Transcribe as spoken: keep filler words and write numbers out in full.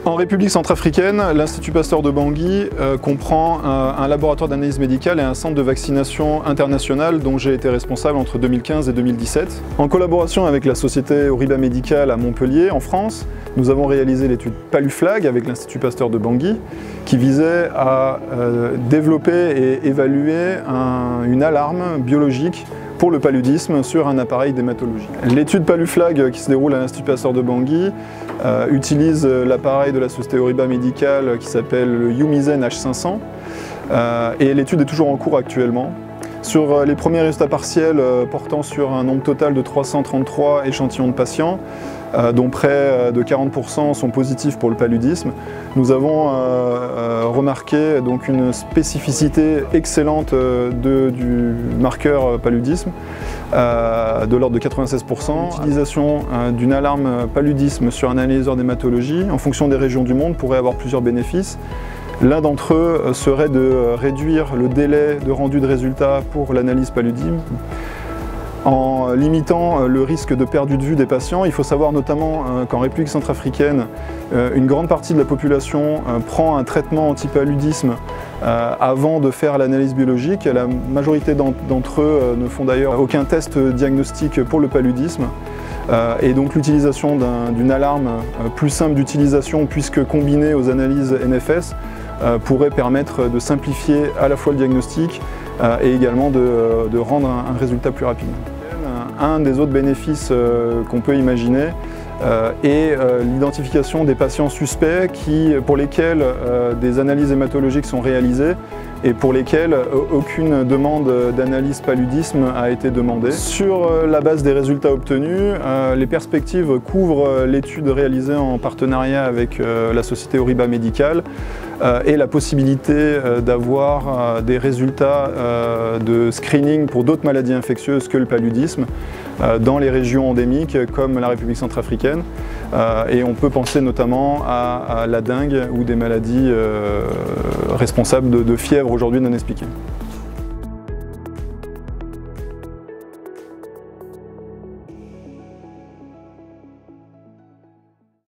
En République centrafricaine, l'Institut Pasteur de Bangui euh, comprend un, un laboratoire d'analyse médicale et un centre de vaccination international dont j'ai été responsable entre deux mille quinze et deux mille dix-sept. En collaboration avec la société HORIBA médicale à Montpellier, en France, nous avons réalisé l'étude PaluFlag avec l'Institut Pasteur de Bangui qui visait à euh, développer et évaluer un, une alarme biologique pour le paludisme sur un appareil d'hématologie. L'étude PaluFlag qui se déroule à l'Institut Pasteur de Bangui euh, utilise l'appareil de la société HORIBA médicale qui s'appelle le Yumizen H cinq cents euh, et l'étude est toujours en cours actuellement. Sur les premiers résultats partiels euh, portant sur un nombre total de trois cent trente-trois échantillons de patients, euh, dont près de quarante pour cent sont positifs pour le paludisme, nous avons euh, euh, remarqué donc, une spécificité excellente de, du marqueur paludisme, euh, de l'ordre de quatre-vingt-seize pour cent. L'utilisation euh, d'une alarme paludisme sur un analyseur d'hématologie, en fonction des régions du monde, pourrait avoir plusieurs bénéfices. L'un d'entre eux serait de réduire le délai de rendu de résultats pour l'analyse paludisme en limitant le risque de perte de vue des patients. Il faut savoir notamment qu'en République centrafricaine, une grande partie de la population prend un traitement anti-paludisme avant de faire l'analyse biologique. La majorité d'entre eux ne font d'ailleurs aucun test diagnostique pour le paludisme. Et donc l'utilisation d'une alarme plus simple d'utilisation, puisque combinée aux analyses N F S, pourrait permettre de simplifier à la fois le diagnostic et également de, de rendre un, un résultat plus rapide. Un des autres bénéfices qu'on peut imaginer est l'identification des patients suspects qui, pour lesquels des analyses hématologiques sont réalisées et pour lesquels aucune demande d'analyse paludisme a été demandée. Sur la base des résultats obtenus, les perspectives couvrent l'étude réalisée en partenariat avec la société HORIBA médicale et la possibilité d'avoir des résultats de screening pour d'autres maladies infectieuses que le paludisme dans les régions endémiques comme la République centrafricaine. Et on peut penser notamment à, à la dengue ou des maladies responsables de, de fièvre aujourd'hui non expliquées.